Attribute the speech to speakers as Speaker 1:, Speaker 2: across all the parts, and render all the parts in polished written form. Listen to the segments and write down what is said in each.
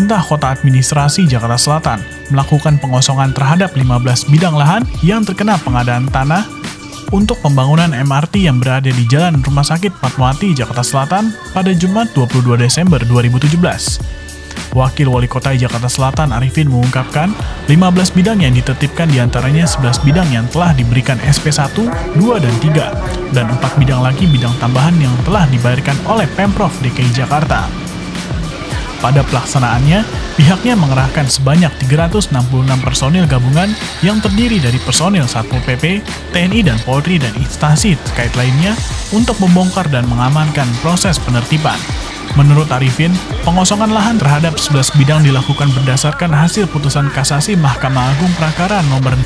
Speaker 1: pemerintah Kota Administrasi Jakarta Selatan melakukan pengosongan terhadap 15 bidang lahan yang terkena pengadaan tanah untuk pembangunan MRT yang berada di Jalan Rumah Sakit Fatmawati, Jakarta Selatan pada Jumat 22 Desember 2017. Wakil Wali Kota Jakarta Selatan Arifin mengungkapkan 15 bidang yang ditertibkan diantaranya 11 bidang yang telah diberikan SP 1, 2, dan 3, dan 4 bidang lagi bidang tambahan yang telah dibayarkan oleh Pemprov DKI Jakarta. Pada pelaksanaannya, pihaknya mengerahkan sebanyak 366 personil gabungan yang terdiri dari personil Satpol PP, TNI dan Polri dan instansi terkait lainnya untuk membongkar dan mengamankan proses penertiban. Menurut Arifin, pengosongan lahan terhadap 11 bidang dilakukan berdasarkan hasil putusan kasasi Mahkamah Agung Prakara nomor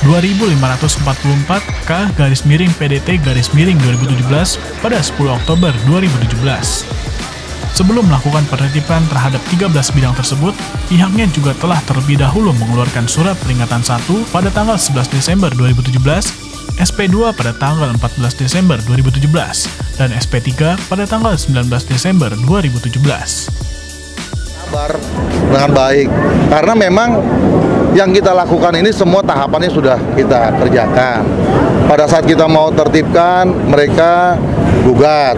Speaker 1: 2544K/PDT-2017 pada 10 Oktober 2017. Sebelum melakukan penertiban terhadap 13 bidang tersebut, pihaknya juga telah terlebih dahulu mengeluarkan surat peringatan 1 pada tanggal 11 Desember 2017, SP2 pada tanggal 14 Desember 2017, dan SP3 pada tanggal 19 Desember 2017.
Speaker 2: Sabar dengan baik, karena memang yang kita lakukan ini semua tahapannya sudah kita kerjakan. Pada saat kita mau tertibkan, mereka gugat,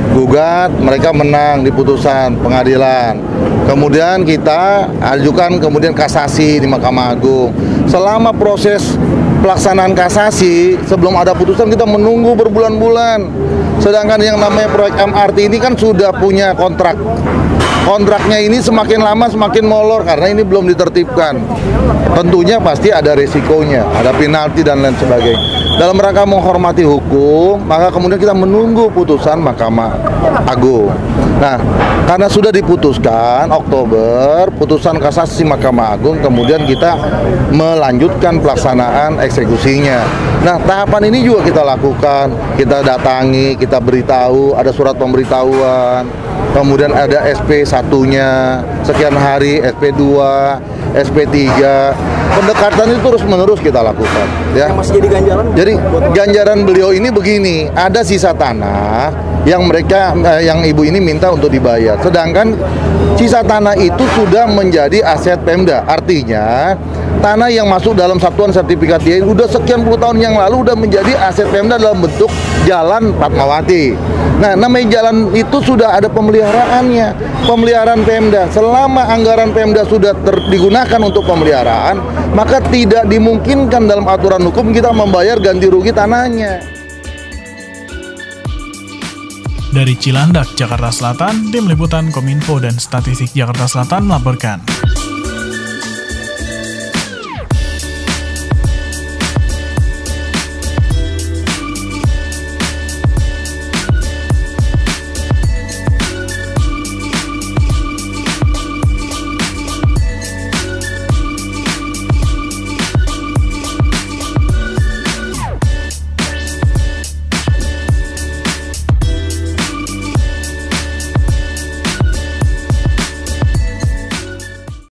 Speaker 2: mereka menang di putusan pengadilan. Kemudian kita ajukan kemudian kasasi di Mahkamah Agung. Selama proses pelaksanaan kasasi, sebelum ada putusan kita menunggu berbulan-bulan. Sedangkan yang namanya proyek MRT ini kan sudah punya kontrak. Kontraknya ini semakin lama semakin molor karena ini belum ditertibkan. Tentunya pasti ada resikonya, ada penalti dan lain sebagainya. Dalam rangka menghormati hukum, maka kemudian kita menunggu putusan Mahkamah Agung. Nah, karena sudah diputuskan Oktober, putusan kasasi Mahkamah Agung, kemudian kita melanjutkan pelaksanaan eksekusinya. Nah, tahapan ini juga kita lakukan, kita datangi, kita beritahu, ada surat pemberitahuan, kemudian ada SP1-nya, sekian hari, SP2, SP3, pendekatan itu terus-menerus kita lakukan. Ya.
Speaker 3: Masih jadi ganjaran?
Speaker 2: Jadi ganjaran beliau ini begini, ada sisa tanah yang yang ibu ini minta untuk dibayar. Sedangkan sisa tanah itu sudah menjadi aset Pemda. Artinya tanah yang masuk dalam satuan sertifikat dia udah sekian puluh tahun yang lalu udah menjadi aset Pemda dalam bentuk Jalan Fatmawati. Nah, namanya jalan itu sudah ada pemeliharaannya, pemeliharaan Pemda. Selama anggaran Pemda sudah digunakan untuk pemeliharaan, maka tidak dimungkinkan dalam aturan hukum kita membayar ganti rugi tanahnya.
Speaker 1: Dari Cilandak, Jakarta Selatan, Tim Liputan Kominfo dan Statistik Jakarta Selatan melaporkan.